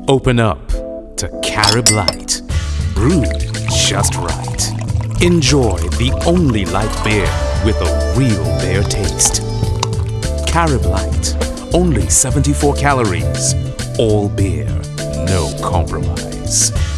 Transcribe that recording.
Open up to Carib Light, brewed just right. Enjoy the only light beer with a real beer taste. Carib Light, only 74 calories. All beer, no compromise.